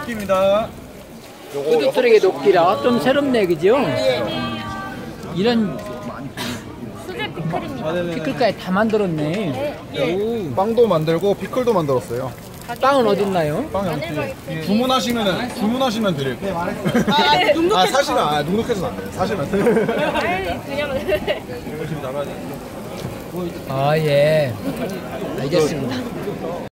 녹기입니다. 푸드트럭의 녹기라 좀 새롭네, 그죠? 이런 수제 피클입니다. 아, 네네. 피클까지 다 만들었네. 오. 빵도 만들고 피클도 만들었어요. 빵은 어딨나요? 빵 여기 주문하시면 드릴게요. 사시면 눅눅해서 안 돼요. 사시면 드릴게요. 그냥 아, 예. 알겠습니다.